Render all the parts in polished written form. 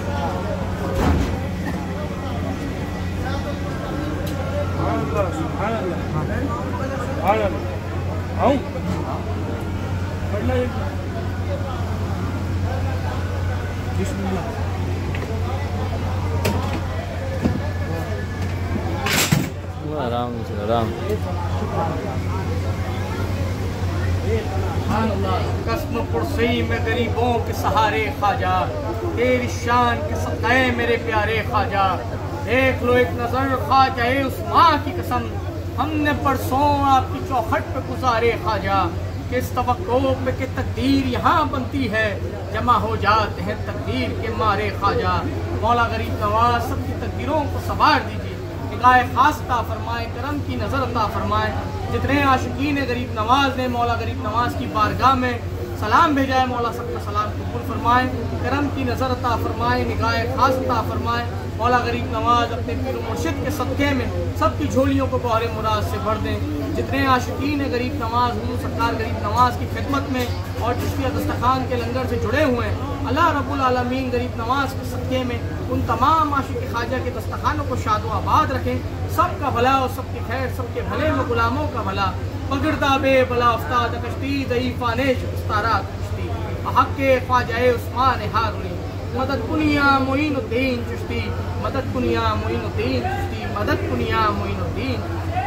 आराम से आराम। कस्म पुरसई में गरीबों के सहारे ख्वाजा, तेरी शान के सदक़े मेरे प्यारे ख्वाजा। देख लो एक नजर ख्वाजा उस्मान की कसम, हमने परसों आपकी चौखट पे गुजारे ख्वाजा। किस तवक्को पे के तकदीर यहाँ बनती है, जमा हो जाते हैं तकदीर के मारे ख्वाजा। मौला गरीब नवाज सबकी तकदीरों को सवार दीजिए, निगाह खास अता फरमाए, करम की नज़र अता फरमाए। जितने आशिकीन गरीब नवाज ने मौला गरीब नवाज की बारगाह में सलाम भेजा है, मौला सबका सलाम कबूल फरमाए, करम की नज़र अता फरमाए, निगाह खास अता फरमाए। मौला गरीब नवाज अपने पीर मुर्शिद के सदक़े में सबकी झोलियों को बहरे मुराद से भर दें। जितने आशिकीन गरीब नवाज हुजूर सरकार गरीब नवाज की खिदमत में और चिश्तिया दस्तखान के लंगर से जुड़े हुए हैं, अल्लाह रब्बुल आलमीन गरीब नवाज के सदक़े में उन तमाम आशिक ख्वाजा के दस्तखानों को शादो आबाद रखें। सबका भला और सबकी खैर, सबके भले में गुलामों का भला। पगड़दा बे बला उस्ताद कश्ती दईफाने उस्तारा कश्ती हक़ ख्वाजा उस्मान हारूनी। मदद कुनिया मोइनुद्दीन चिश्ती, मदद कुनिया मोइनुद्दीन चिश्ती, मदद कुनिया मोइनुद्दीन।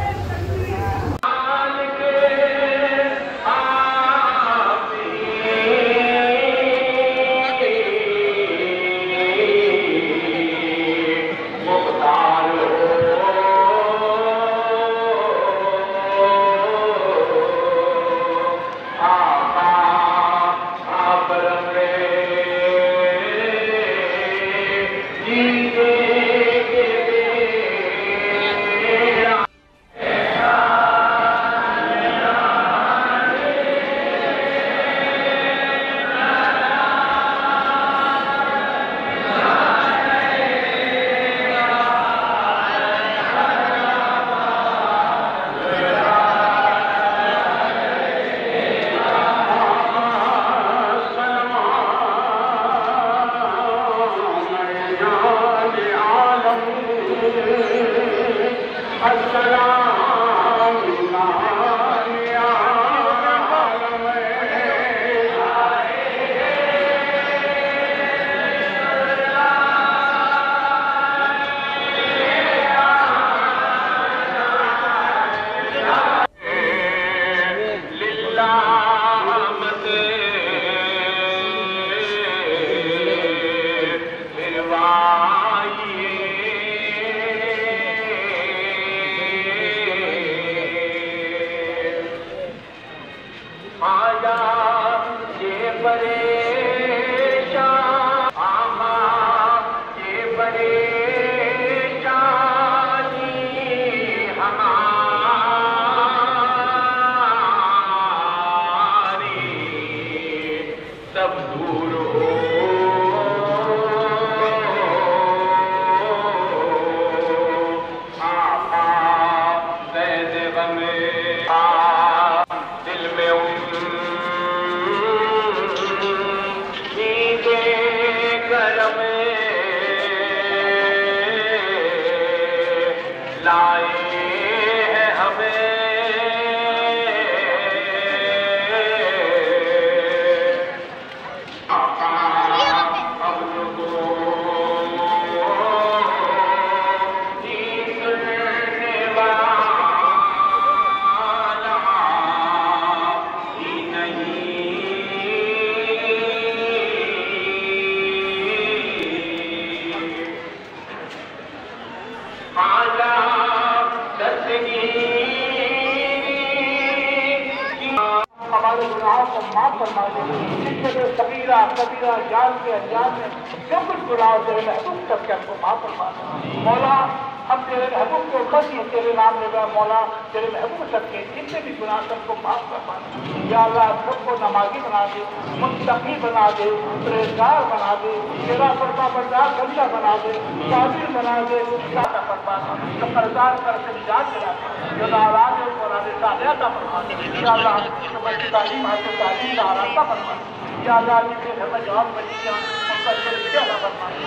कबीरा कबीरा जान के अनजान में जो कुछ गुनाह तेरे महबूब सबके हमको माफ फरमा। मौला हम तेरे महबूब को बस ये तेरे नाम ले गए। मौला तेरे महबूब सबके जितने भी गुनाह सबको माफ फरमा। या अल्लाह सबको नमाजी बना दे, मुत्तकी बना दे, परहेजगार बना दे, तेरा फरमा बरदार बंदा बना दे, काबिल बना दे, दाता फरमा तो कर्जदार कर से निजात दिला दे, जो नाराज है उसको राज़ी सालियाता फरमा। या अल्लाह सबकी तालीम हासिल तालीम का आरास्ता फरमा। या अल्लाह जिसके घर में जवाब बची उनका दिल फरमा।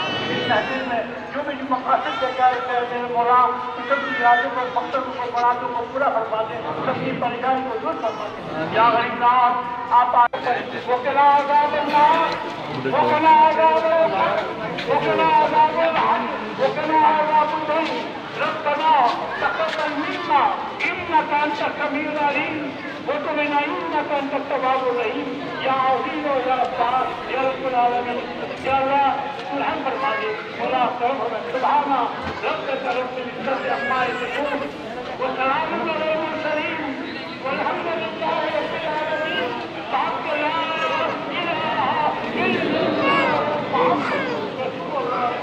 महफिल में जो भी मकासद लेकर आए थे मेरे मौला सबकी इरादों को मकसदों को मुरादों को पूरा फरमा दे, सबकी परेशानी को दूर फरमा दे। या गरीबनाथ आप आए वकला आज़ाद वकला आज़ाद वकला आज़ाद वकला आज़ाद रब्बना तक़ब्बल मिन्ना इन्नका अंता समीउल अलीम वतुब अलैना इन्नका अंतत तव्वाबुर रहीम। या अज़ीज़ व या गफ्फार या रब्बुल आलमीन, या अल्लाह तू रहम फरमा दे। मौला सुब्हाना रब्बिका रब्बिल इज़्ज़ति अम्मा यसिफून व सलामुन अलल मुरसलीन वल्हम्दुलिल्लाहि रब्बिल आलमीन। ला इलाहा इल्लल्लाह मुहम्मदुर रसूलुल्लाह।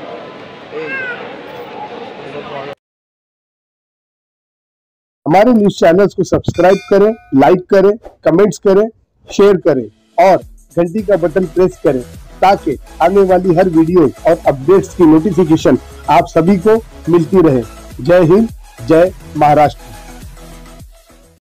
हमारे न्यूज चैनल्स को सब्सक्राइब करें, लाइक करें, कमेंट्स करें, शेयर करें और घंटी का बटन प्रेस करें ताकि आने वाली हर वीडियो और अपडेट्स की नोटिफिकेशन आप सभी को मिलती रहे। जय हिंद, जय महाराष्ट्र।